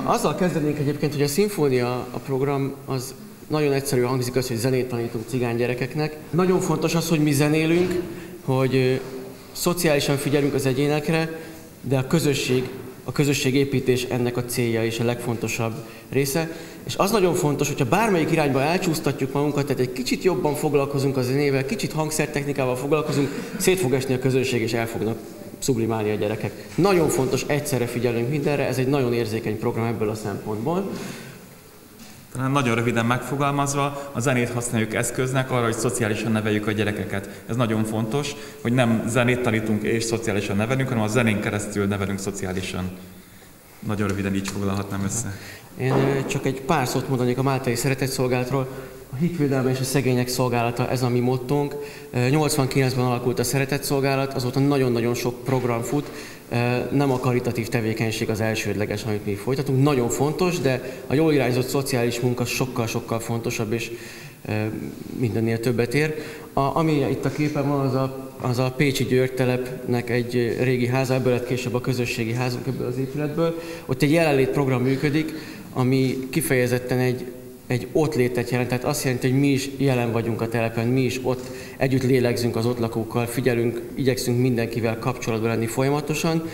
Azzal kezdenénk egyébként, hogy a szimfónia a program az nagyon egyszerű hangzik az, hogy zenét tanítunk cigány gyerekeknek. Nagyon fontos az, hogy mi zenélünk, hogy szociálisan figyelünk az egyénekre, de a közösségépítés ennek a célja és a legfontosabb része. És az nagyon fontos, hogyha bármelyik irányba elcsúsztatjuk magunkat, tehát egy kicsit jobban foglalkozunk a zenével, kicsit hangszertechnikával foglalkozunk, szét fog esni a közönség és el fognak sublimálni a gyerekek. Nagyon fontos, egyszerre figyelünk mindenre, ez egy nagyon érzékeny program ebből a szempontból. Talán nagyon röviden megfogalmazva, a zenét használjuk eszköznek arra, hogy szociálisan neveljük a gyerekeket. Ez nagyon fontos, hogy nem zenét tanítunk és szociálisan nevelünk, hanem a zenén keresztül nevelünk szociálisan. Nagyon röviden így foglalhatnám össze. Én csak egy pár szót mondanék a Máltai Szeretetszolgálatról. A hitvédelme és a szegények szolgálata, ez a mi mottónk. 89-ben alakult a Szeretetszolgálat, azóta nagyon-nagyon sok program fut. Nem a karitatív tevékenység az elsődleges, amit mi folytatunk. Nagyon fontos, de a jól irányzott szociális munka sokkal-sokkal fontosabb, és mindennél többet ér. Ami itt a képen van, az a Pécsi György telepnek egy régi háza, ebből lett később a közösségi házunk ebből az épületből. Ott egy jelenlétprogram működik, ami kifejezetten egy ott létet jelent, tehát azt jelenti, hogy mi is jelen vagyunk a telepen, mi is ott együtt lélegzünk az ott lakókkal, figyelünk, igyekszünk mindenkivel kapcsolatban lenni folyamatosan.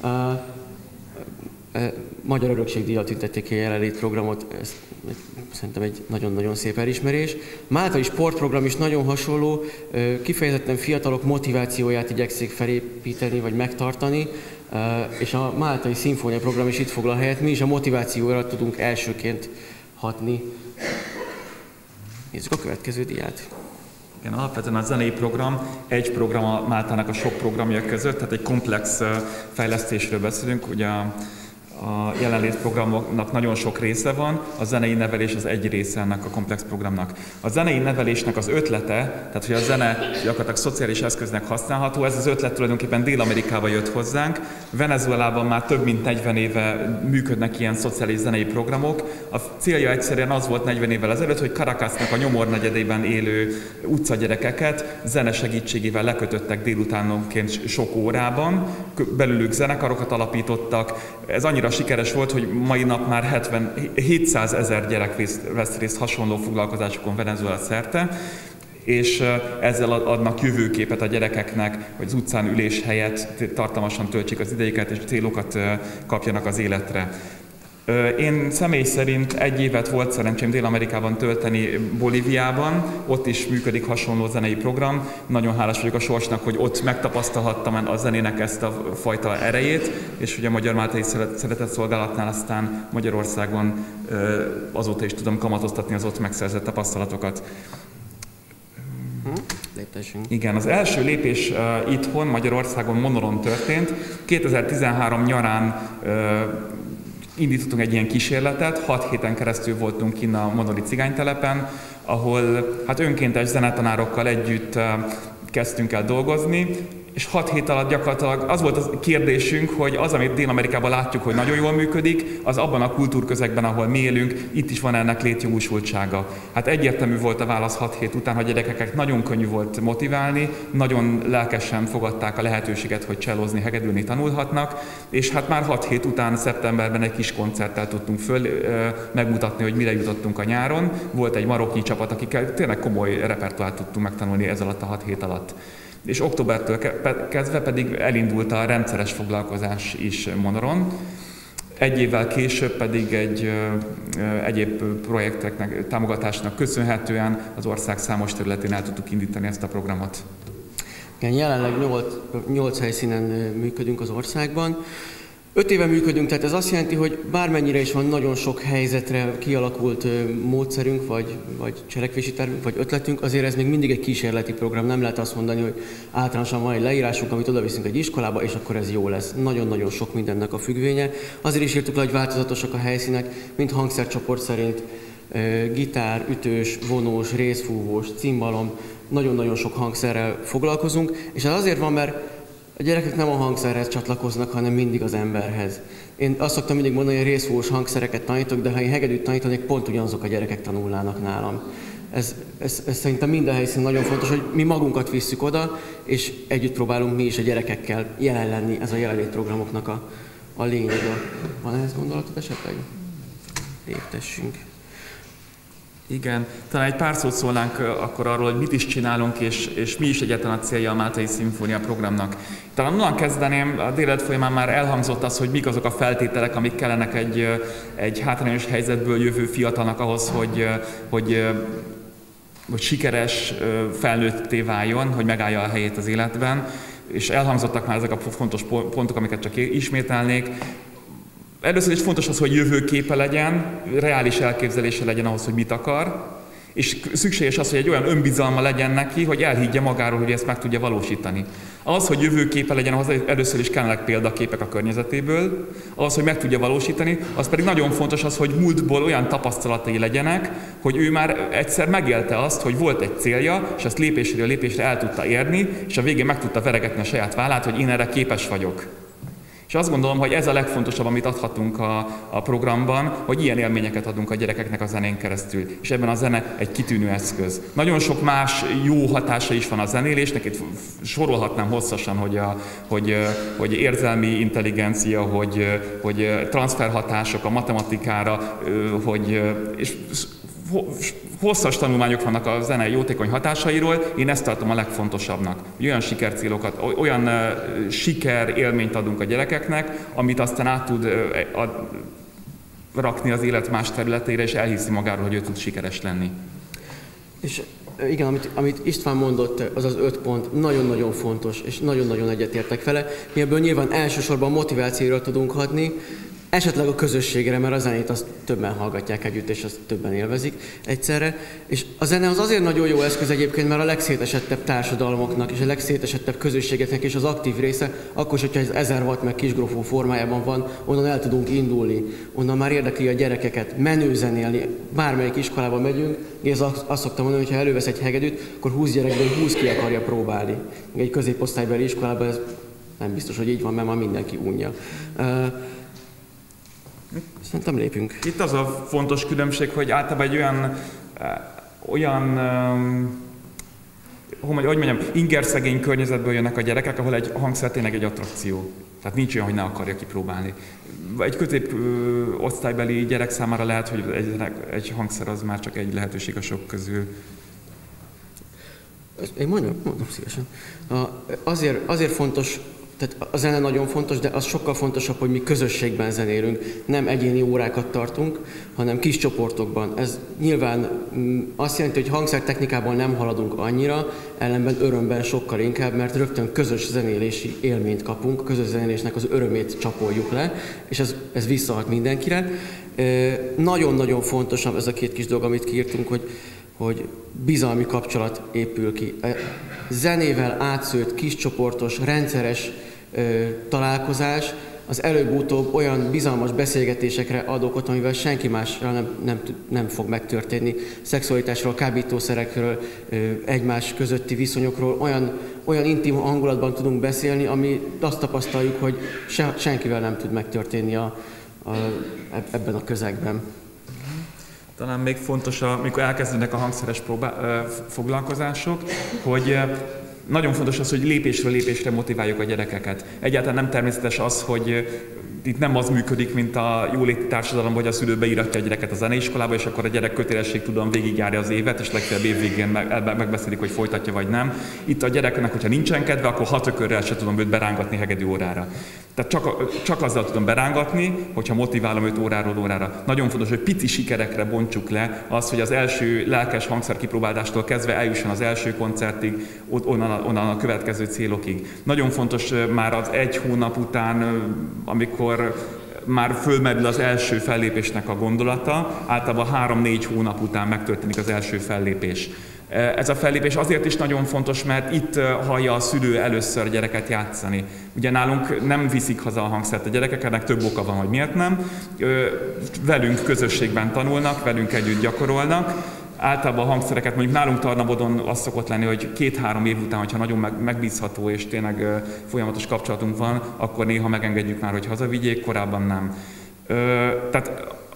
Magyar Örökségdíjjal tüntették ki a jelenlét programot, ez szerintem egy nagyon-nagyon szép elismerés. Máltai sportprogram is nagyon hasonló, kifejezetten fiatalok motivációját igyekszik felépíteni vagy megtartani, és a Máltai Szimfónia program is itt foglal helyet, mi is a motivációra tudunk elsőként hatni. Nézzük a következő diát. Igen, alapvetően a zenei program egy program a Máltának a sok programja között, tehát egy komplex fejlesztésről beszélünk. Ugye a jelenlét programnak nagyon sok része van, a zenei nevelés az egy része ennek a komplex programnak. A zenei nevelésnek az ötlete, tehát hogy a zene gyakorlatilag szociális eszköznek használható, ez az ötlet tulajdonképpen Dél-Amerikába jött hozzánk. Venezuelában már több mint 40 éve működnek ilyen szociális zenei programok. A célja egyszerűen az volt 40 évvel ezelőtt, hogy Caracasnak a nyomor negyedében élő utcagyerekeket zene segítségével lekötöttek délutánonként sok órában, belülük zenekarokat alapítottak. Ez annyira sikeres volt, hogy mai nap már 700 000 gyerek vesz részt hasonló foglalkozásokon Venezuela szerte, és ezzel adnak jövőképet a gyerekeknek, hogy az utcán ülés helyett tartalmasan töltsék az idejüket, és célokat kapjanak az életre. Én személy szerint egy évet volt szerencsém Dél-Amerikában tölteni, Bolíviában, ott is működik hasonló zenei program. Nagyon hálás vagyok a sorsnak, hogy ott megtapasztalhattam a zenének ezt a fajta erejét, és ugye a Magyar Máltai Szeretetszolgálatnál aztán Magyarországon azóta is tudom kamatoztatni az ott megszerzett tapasztalatokat. Igen, az első lépés itthon, Magyarországon, Monoron történt. 2013 nyarán indítottunk egy ilyen kísérletet, 6 héten keresztül voltunk kinn a monori cigánytelepen, ahol hát önkéntes zenetanárokkal együtt kezdtünk el dolgozni, és 6 hét alatt gyakorlatilag az volt a kérdésünk, hogy az, amit Dél-Amerikában látjuk, hogy nagyon jól működik, az abban a kultúrközegben, ahol mi élünk, itt is van ennek létjogosultsága. Hát egyértelmű volt a válasz 6 hét után, hogy a gyerekeket nagyon könnyű volt motiválni, nagyon lelkesen fogadták a lehetőséget, hogy csellózni, hegedülni tanulhatnak, és hát már 6 hét után, szeptemberben egy kis koncerttel tudtunk megmutatni, hogy mire jutottunk a nyáron. Volt egy maroknyi csapat, akikkel tényleg komoly repertoárt tudtunk megtanulni ez alatt a 6 hét alatt. És októbertől kezdve pedig elindult a rendszeres foglalkozás is Monoron. Egy évvel később pedig egy egyéb projekteknek, támogatásnak köszönhetően az ország számos területén el tudtuk indítani ezt a programot. Igen, jelenleg 8 helyszínen működünk az országban. 5 éve működünk, tehát ez azt jelenti, hogy bármennyire is van nagyon sok helyzetre kialakult módszerünk, vagy cselekvési tervünk, vagy ötletünk, azért ez még mindig egy kísérleti program. Nem lehet azt mondani, hogy általánosan van egy leírásunk, amit oda viszünk egy iskolába, és akkor ez jó lesz. Nagyon-nagyon sok mindennek a függvénye. Azért is írtuk le, hogy változatosak a helyszínek, mint hangszercsoport szerint. Gitár, ütős, vonós, részfúvós, cimbalom, nagyon-nagyon sok hangszerrel foglalkozunk, és ez azért van, mert a gyerekek nem a hangszerhez csatlakoznak, hanem mindig az emberhez. Én azt szoktam mindig mondani, hogy részfúvós hangszereket tanítok, de ha én hegedűt tanítanék, pont ugyanazok a gyerekek tanulnának nálam. Ez szerintem minden helyszínen nagyon fontos, hogy mi magunkat visszük oda, és együtt próbálunk mi is a gyerekekkel jelen lenni, ez a jelenlétprogramoknak a lényege. Van ehhez gondolatod esetleg? léptessünk. Igen, talán egy pár szót szólnánk akkor arról, hogy mit is csinálunk, és mi is egyáltalán a célja a Máltai Szimfónia programnak. Talán onnan kezdeném, a délelőtt folyamán már elhangzott az, hogy mik azok a feltételek, amik kellenek egy hátrányos helyzetből jövő fiatalnak ahhoz, hogy sikeres felnőtté váljon, hogy megállja a helyét az életben. És elhangzottak már ezek a fontos pontok, amiket csak ismételnék. Először is fontos az, hogy jövőképe legyen, reális elképzelése legyen ahhoz, hogy mit akar, és szükséges az, hogy egy olyan önbizalma legyen neki, hogy elhiggye magáról, hogy ezt meg tudja valósítani. Az, hogy jövőképe legyen, ahhoz először is kellenek példaképek a környezetéből, ahhoz, hogy meg tudja valósítani, az pedig nagyon fontos az, hogy múltból olyan tapasztalatai legyenek, hogy ő már egyszer megélte azt, hogy volt egy célja, és ezt lépésről lépésre el tudta érni, és a végén meg tudta veregetni a saját vállát, hogy én erre képes vagyok. És azt gondolom, hogy ez a legfontosabb, amit adhatunk a programban, hogy ilyen élményeket adunk a gyerekeknek a zenén keresztül. És ebben a zene egy kitűnő eszköz. Nagyon sok más jó hatása is van a zenélésnek, itt sorolhatnám hosszasan, hogy érzelmi intelligencia, hogy transferhatások a matematikára, és hosszas tanulmányok vannak a zene jótékony hatásairól, én ezt tartom a legfontosabbnak. Olyan sikercélokat, olyan sikerélményt adunk a gyerekeknek, amit aztán át tud rakni az élet más területére, és elhiszi magáról, hogy ő tud sikeres lenni. És igen, amit István mondott, az az 5 pont nagyon-nagyon fontos, és nagyon-nagyon egyetértek vele. Mi ebből nyilván elsősorban motivációra tudunk hadni, esetleg a közösségre, mert a zenét azt többen hallgatják együtt, és azt többen élvezik egyszerre. És a zene az azért nagyon jó eszköz egyébként, mert a legszétesettebb társadalmaknak és a legszétesettebb közösségeknek is az aktív része, akkor is, hogyha ez 1000 watt meg kisgrofó formájában van, onnan el tudunk indulni, onnan már érdekli a gyerekeket menőzenélni. Bármelyik iskolába megyünk, én azt szoktam mondani, hogy ha elővesz egy hegedűt, akkor 20 gyerekből 20 ki akarja próbálni. Egy középosztálybeli iskolában ez nem biztos, hogy így van, mert már mindenki unja. Szerintem lépünk. Itt az a fontos különbség, hogy általában egy ingerszegény környezetből jönnek a gyerekek, ahol egy hangszer tényleg egy attrakció. Tehát nincs olyan, hogy ne akarja kipróbálni. Egy középosztálybeli gyerek számára lehet, hogy egy hangszer az már csak egy lehetőség a sok közül. Én mondom szívesen. Azért fontos, tehát a zene nagyon fontos, de az sokkal fontosabb, hogy mi közösségben zenélünk. Nem egyéni órákat tartunk, hanem kis csoportokban. Ez nyilván azt jelenti, hogy hangszertechnikában nem haladunk annyira, ellenben örömben sokkal inkább, mert rögtön közös zenélési élményt kapunk, a közös zenélésnek az örömét csapoljuk le, és ez visszahat mindenkire. Nagyon-nagyon fontos ez a 2 kis dolog, amit kiírtunk, hogy bizalmi kapcsolat épül ki. Zenével átszőtt, kiscsoportos, rendszeres találkozás az előbb-utóbb olyan bizalmas beszélgetésekre ad okot, amivel senki mással nem fog megtörténni. Szexualitásról, kábítószerekről, egymás közötti viszonyokról olyan intim hangulatban tudunk beszélni, ami azt tapasztaljuk, hogy senkivel nem tud megtörténni ebben a közegben. Talán még fontos, amikor elkezdődnek a hangszeres foglalkozások, hogy nagyon fontos az, hogy lépésről lépésre motiváljuk a gyerekeket. Egyáltalán nem természetes az, hogy itt nem az működik, mint a jóléti társadalom, hogy a szülő beíratja a gyereket a zeneiskolába, és akkor a gyerek kötelességtudóan végigjárja az évet, és legfeljebb évvégén megbeszélik, hogy folytatja vagy nem. Itt a gyereknek, hogyha nincsen kedve, akkor 6 ökörrel se tudom őt berángatni hegedű órára. Tehát csak azzal tudom berángatni, hogyha motiválom őt óráról órára. Nagyon fontos, hogy pici sikerekre bontsuk le az, hogy az első lelkes hangszer kipróbálástól kezdve eljusson az első koncertig, onnan a következő célokig. Nagyon fontos már az 1 hónap után, amikor már fölmerül az első fellépésnek a gondolata, általában 3-4 hónap után megtörténik az első fellépés. Ez a fellépés azért is nagyon fontos, mert itt hallja a szülő először a gyereket játszani. Ugye nálunk nem viszik haza a hangszert a gyerekek, ennek több oka van, hogy miért nem. Velünk közösségben tanulnak, velünk együtt gyakorolnak. Általában a hangszereket mondjuk nálunk Tarnabodon az szokott lenni, hogy 2-3 év után, hogyha nagyon megbízható és tényleg folyamatos kapcsolatunk van, akkor néha megengedjük már, hogy hazavigyék, korábban nem. Tehát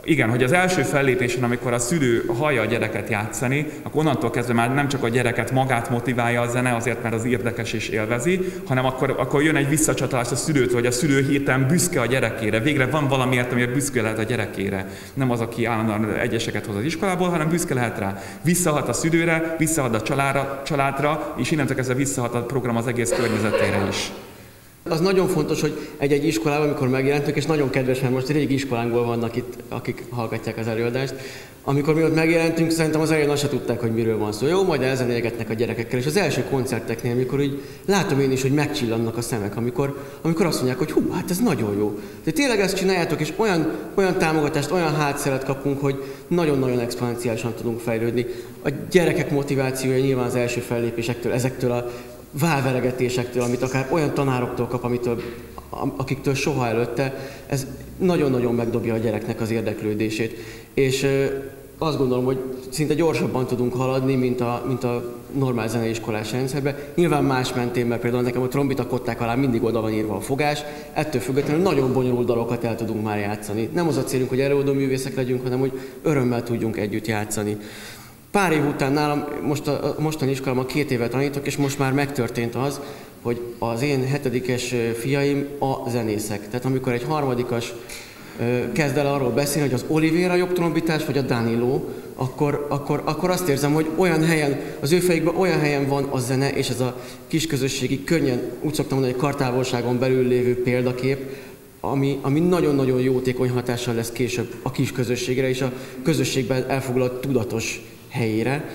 igen, hogy az első fellépésen, amikor a szülő hallja a gyereket játszani, akkor onnantól kezdve már nem csak a gyereket magát motiválja a zene, azért mert az érdekes és élvezi, hanem akkor jön egy visszacsatolás a szülőtől, hogy a szülő hirtelen büszke a gyerekére. Végre van valamiért, amiért büszke lehet a gyerekére. Nem az, aki állandóan egyeseket hoz az iskolából, hanem büszke lehet rá. Visszahat a szülőre, visszahat a családra, és innentől kezdve visszahat a program az egész környezetére is. Az nagyon fontos, hogy egy-egy iskolában, amikor megjelentünk, és nagyon kedves, mert most régi iskolánkból vannak itt, akik hallgatják az előadást, amikor mi ott megjelentünk, szerintem az elején azt se tudták, hogy miről van szó. Jó, majd elzenélgetnek a gyerekekkel, és az első koncerteknél, amikor így látom én is, hogy megcsillannak a szemek, amikor azt mondják, hogy hú, hát ez nagyon jó. De tényleg ezt csináljátok, és olyan támogatást, olyan hátszeret kapunk, hogy nagyon-nagyon exponenciálisan tudunk fejlődni. A gyerekek motivációja nyilván az első fellépésektől, ezektől a válveregetésektől, amit akár olyan tanároktól kap, akiktől soha előtte, ez nagyon-nagyon megdobja a gyereknek az érdeklődését. És azt gondolom, hogy szinte gyorsabban tudunk haladni, mint a normál zeneiskolás rendszerben. Nyilván más mentén, mert például nekem a trombita kották alá mindig oda van írva a fogás, ettől függetlenül nagyon bonyolult dalokat el tudunk már játszani. Nem az a célunk, hogy előadó művészek legyünk, hanem hogy örömmel tudjunk együtt játszani. Pár év után nálam, a mostani iskolában 2 évet tanítok, és most már megtörtént az, hogy az én 7-es fiaim a zenészek. Tehát amikor egy 3. kezd el arról beszélni, hogy az Olivér a jobb trombitás, vagy a Danilo, akkor azt érzem, hogy olyan helyen, az ő fejükben olyan helyen van a zene, és ez a kisközösségi, könnyen, úgy szoktam mondani, hogy kartávolságon belül lévő példakép, ami nagyon-nagyon jótékony hatással lesz később a kisközösségre és a közösségben elfoglalt tudatos helyére.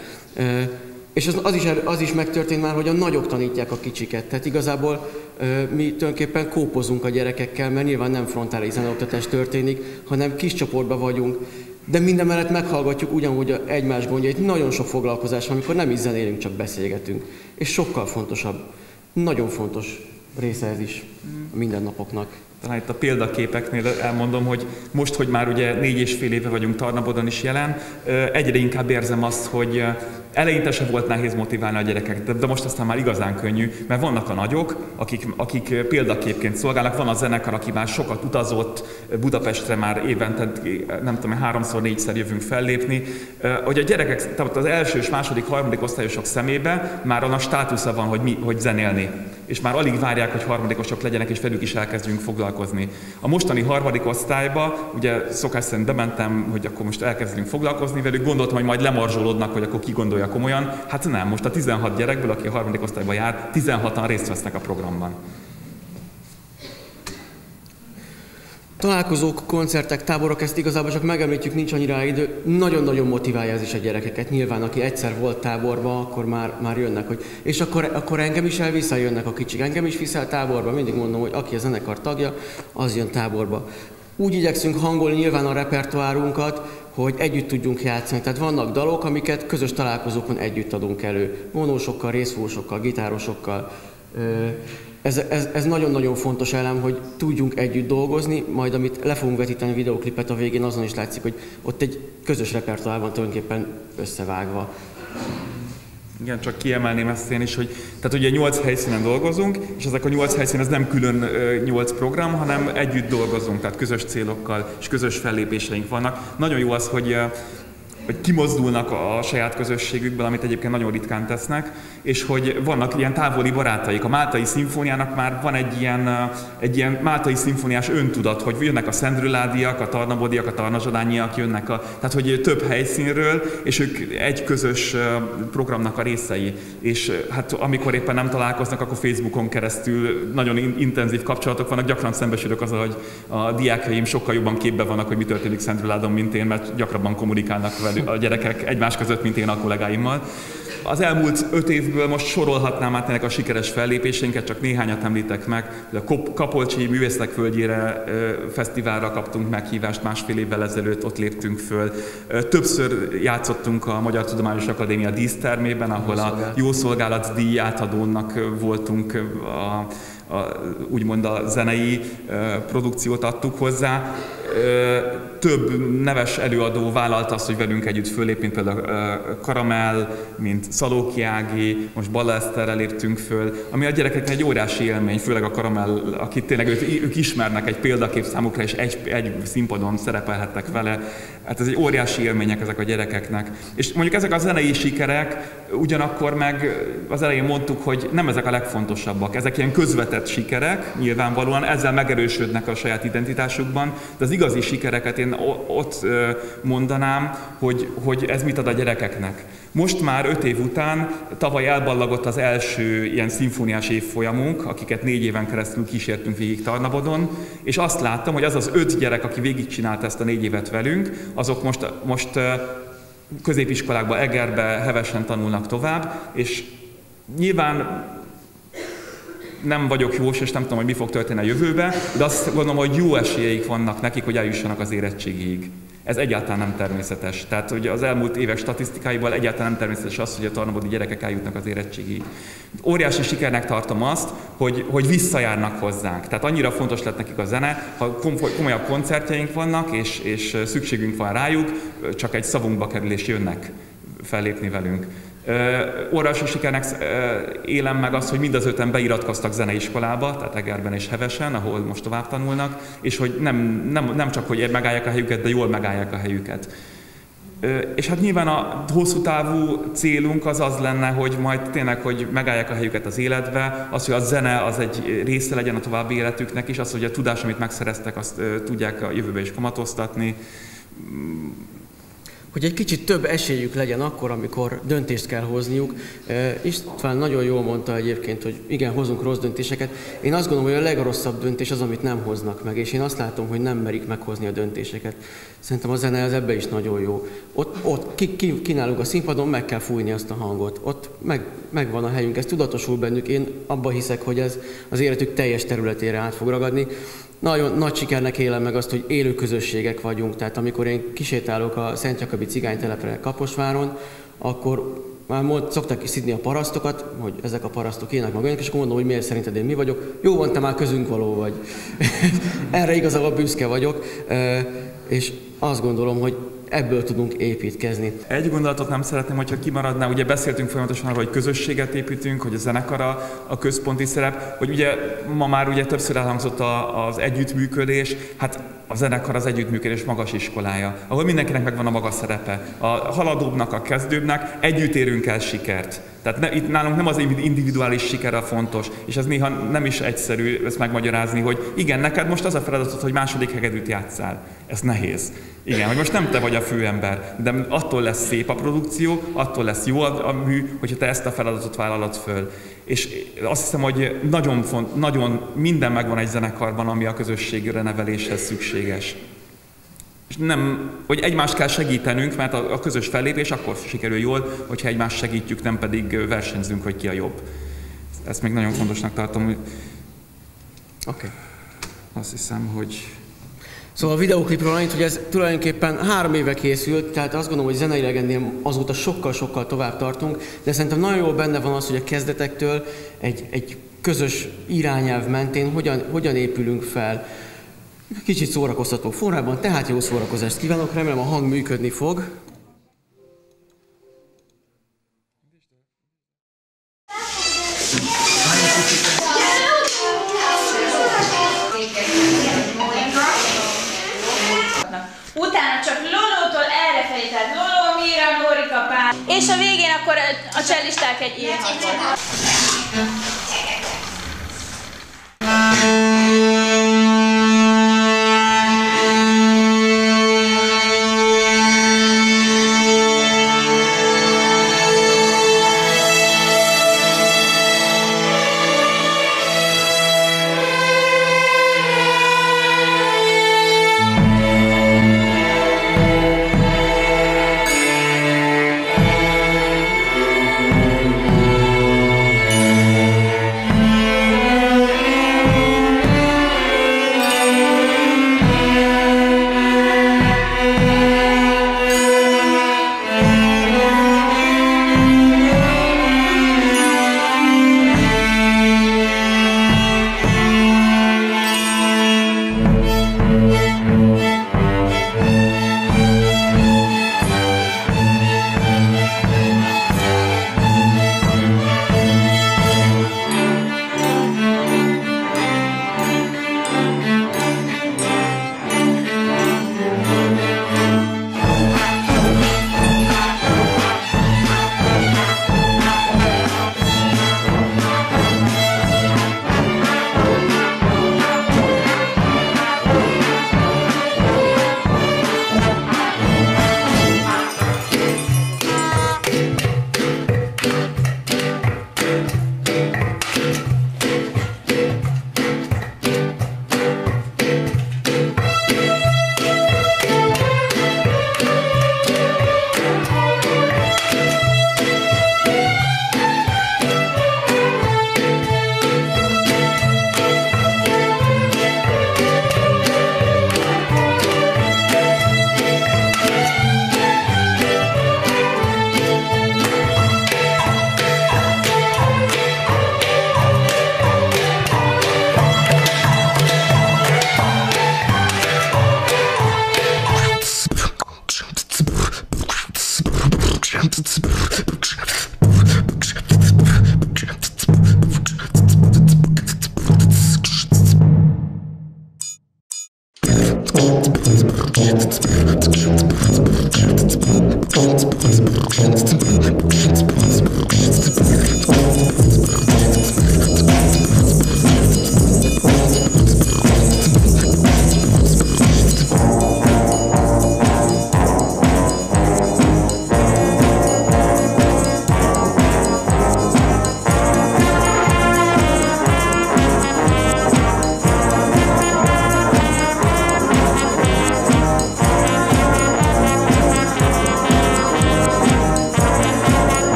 És az is megtörtént már, hogy a nagyok tanítják a kicsiket. Tehát igazából mi tulajdonképpen kópozunk a gyerekekkel, mert nyilván nem frontális zeneoktatás történik, hanem kis csoportban vagyunk. De minden mellett meghallgatjuk ugyanúgy egymás gondjait. Nagyon sok foglalkozás van, amikor nem is zenélünk, csak beszélgetünk. És sokkal fontosabb, nagyon fontos része ez is a mindennapoknak. Talán itt a példaképeknél elmondom, hogy most, hogy már ugye 4,5 éve vagyunk Tarnabodon is jelen, egyre inkább érzem azt, hogy eleinte sem volt nehéz motiválni a gyerekeket, de most aztán már igazán könnyű, mert vannak a nagyok, akik példaképként szolgálnak, van a zenekar, aki már sokat utazott, Budapestre már évente, nem tudom, 3-4-szer jövünk fellépni, hogy a gyerekek, tehát az első, második, harmadik osztályosok szemébe már annak státusza van, hogy zenélni, és már alig várják, hogy harmadikosok legyenek, és velük is elkezdjünk foglalkozni. A mostani 3. osztályba, ugye szokás szerint bementem, hogy akkor most elkezdünk foglalkozni velük, gondoltam, hogy majd lemorzsolódnak, hogy akkor ki gondolja komolyan. Hát nem, most a 16 gyerekből, aki a 3. osztályba jár, 16-an részt vesznek a programban. Találkozók, koncertek, táborok, ezt igazából csak megemlítjük, nincs annyira idő. Nagyon-nagyon motiválja ez is a gyerekeket. Nyilván, aki egyszer volt táborba, akkor már jönnek, hogy... És akkor engem is elviszajönnek a kicsik. Engem is viszel táborba. Mindig mondom, hogy aki a zenekar tagja, az jön táborba. Úgy igyekszünk hangolni nyilván a repertoárunkat, hogy együtt tudjunk játszani. Tehát vannak dalok, amiket közös találkozókon együtt adunk elő. Vonósokkal, részfúsokkal, gitárosokkal. Ez nagyon-nagyon fontos elem, hogy tudjunk együtt dolgozni, majd amit le fogunk vetíteni a videóklipet a végén, azon is látszik, hogy ott egy közös repertoár van tulajdonképpen összevágva. Igen, csak kiemelném ezt én is, hogy tehát ugye 8 helyszínen dolgozunk, és ezek a 8 helyszín, ez nem külön 8 program, hanem együtt dolgozunk, tehát közös célokkal és közös fellépéseink vannak. Nagyon jó az, hogy kimozdulnak a saját közösségükből, amit egyébként nagyon ritkán tesznek, és hogy vannak ilyen távoli barátaik. A Máltai Szimfóniának már van egy ilyen Máltai szimfóniás öntudat, hogy jönnek a szendrőládiak, a tarnabodiak, a tarnazsadányiak, jönnek tehát hogy több helyszínről, és ők egy közös programnak a részei. És hát amikor éppen nem találkoznak, akkor Facebookon keresztül nagyon intenzív kapcsolatok vannak, gyakran szembesülök azzal, hogy a diákjaim sokkal jobban képben vannak, hogy mi történik Szendrőládon, mint én, mert gyakrabban kommunikálnak velük a gyerekek egymás között, mint én a kollégáimmal. Az elmúlt 5 évből most sorolhatnám át ennek a sikeres fellépéseinket, csak néhányat említek meg. A Kapolcsi Művészek Földjére fesztiválra kaptunk meghívást 1,5 évvel ezelőtt, ott léptünk föl. Többször játszottunk a Magyar Tudományos Akadémia dísztermében, ahol a Jószolgálat díj átadónak voltunk, úgymond a zenei produkciót adtuk hozzá. több neves előadó vállalta azt, hogy velünk együtt fölép, mint például Karamell, mint Szalóki Ági, most Balla Eszterrel léptünk föl, ami a gyerekeknek egy óriási élmény, főleg a Karamell, akit tényleg ők ismernek, egy példakép számukra, és egy színpadon szerepelhettek vele. Hát ez egy óriási élmények ezek a gyerekeknek. És mondjuk ezek a zenei sikerek, ugyanakkor meg az elején mondtuk, hogy nem ezek a legfontosabbak. Ezek ilyen közvetett sikerek, nyilvánvalóan ezzel megerősödnek a saját identitásukban, de az igazi sikereket én ott mondanám, hogy ez mit ad a gyerekeknek. Most már 5 év után, tavaly elballagott az első ilyen szimfóniás évfolyamunk, akiket 4 éven keresztül kísértünk végig Tarnabodon, és azt láttam, hogy az az 5 gyerek, aki végigcsinálta ezt a 4 évet velünk, azok most középiskolákban, Egerbe hevesen tanulnak tovább, és nyilván nem vagyok jós, és nem tudom, hogy mi fog történni a jövőben, de azt gondolom, hogy jó esélyeik vannak nekik, hogy eljussanak az érettségig. Ez egyáltalán nem természetes. Tehát, hogy az elmúlt évek statisztikáiból egyáltalán nem természetes az, hogy a tarnabodi gyerekek eljutnak az érettségig. Óriási sikernek tartom azt, hogy visszajárnak hozzánk. Tehát annyira fontos lett nekik a zene, ha komolyabb koncertjeink vannak, és szükségünk van rájuk, csak egy szavunkba kerül és jönnek fellépni velünk. Óriási sikernek élem meg azt, hogy mind az 5-en beiratkoztak zeneiskolába, tehát Egerben és Hevesen, ahol most tovább tanulnak, és hogy nem csak, hogy megállják a helyüket, de jól megállják a helyüket. És hát nyilván a hosszú távú célunk az lenne, hogy majd tényleg, hogy megállják a helyüket az életbe, az, hogy a zene az egy része legyen a további életüknek is, az, hogy a tudás, amit megszereztek, azt tudják a jövőbe is kamatoztatni. Hogy egy kicsit több esélyük legyen akkor, amikor döntést kell hozniuk. István nagyon jól mondta egyébként, hogy igen, hozunk rossz döntéseket. Én azt gondolom, hogy a legrosszabb döntés az, amit nem hoznak meg, és én azt látom, hogy nem merik meghozni a döntéseket. Szerintem a zene az ebben is nagyon jó. Ott kínálunk a színpadon, meg kell fújni azt a hangot. Ott megvan a helyünk, ez tudatosul bennük. Én abban hiszek, hogy ez az életük teljes területére át fog ragadni. Nagyon nagy sikernek élem meg azt, hogy élő közösségek vagyunk. Tehát amikor én kisétálok a Szent Jakabi cigánytelepre Kaposváron, akkor már szokták is szidni a parasztokat, hogy ezek a parasztok ilyenek meg olyanok, és akkor mondom, hogy miért szerinted én mi vagyok. Jó van, te már közünk való vagy. Erre igazából büszke vagyok, és azt gondolom, hogy ebből tudunk építkezni. Egy gondolatot nem szeretném, hogyha kimaradná, ugye beszéltünk folyamatosan arról, hogy közösséget építünk, hogy a zenekar a központi szerep, hogy ugye ma már ugye többször elhangzott az együttműködés, hát a zenekar az együttműködés magas iskolája, ahol mindenkinek megvan a maga szerepe. A haladóbbnak, a kezdőbbnek együtt érünk el sikert. Tehát itt nálunk nem az individuális siker a fontos, és ez néha nem is egyszerű ezt megmagyarázni, hogy igen, neked most az a feladatod, hogy második hegedűt játsszál. Ez nehéz. Igen, hogy most nem te vagy a főember, de attól lesz szép a produkció, attól lesz jó a mű, hogyha te ezt a feladatot vállalod föl. És azt hiszem, hogy nagyon minden megvan egy zenekarban, ami a közösségre neveléshez szükséges. És nem, hogy egymást kell segítenünk, mert a közös fellépés akkor sikerül jól, hogyha egymást segítjük, nem pedig versenyzünk, hogy ki a jobb. Ezt még nagyon fontosnak tartom. Oké. Azt hiszem, hogy... Szóval a videóklipről annyit, hogy ez tulajdonképpen 3 éve készült, tehát azt gondolom, hogy zeneileg ennél azóta sokkal tovább tartunk, de szerintem nagyon jól benne van az, hogy a kezdetektől egy közös irányelv mentén hogyan épülünk fel. Kicsit szórakoztató formában, tehát jó szórakozást kívánok, remélem a hang működni fog. Utána csak Lolótól errefelé, tehát Loló, Mira, Lórika, Pál. És a végén akkor a cellisták egy írhatot.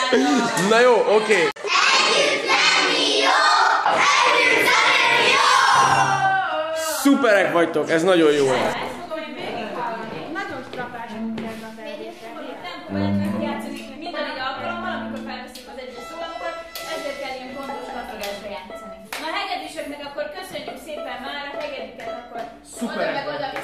Na jó, oké. Együtt lenni jó! Együtt lenni jó! Szuperek vagytok, ez nagyon jó lesz. Nagyon strapás mindenben Játszani minden egy alkalommal, amikor felveszik az egyes szólamokat, ezért kell ilyen gondos kattogásba játszani. Na a hegedűsöknek akkor köszönjük szépen már, a hegedűket akkor oda meg oda